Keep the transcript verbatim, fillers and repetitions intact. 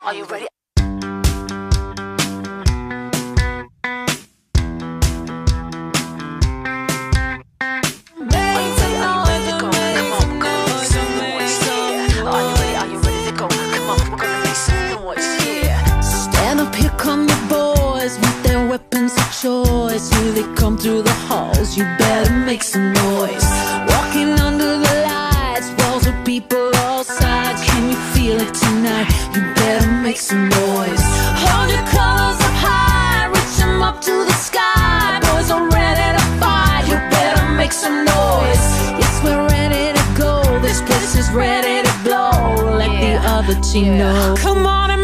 Are you ready? Choice, here they come through the halls. You better make some noise. Walking under the lights, walls of people all sides. Can you feel it tonight? You better make some noise. Hold your colors up high, reach them up to the sky. Boys are ready to fight. You better make some noise. Yes, we're ready to go. This place is ready to blow. Let the other team know. Come on and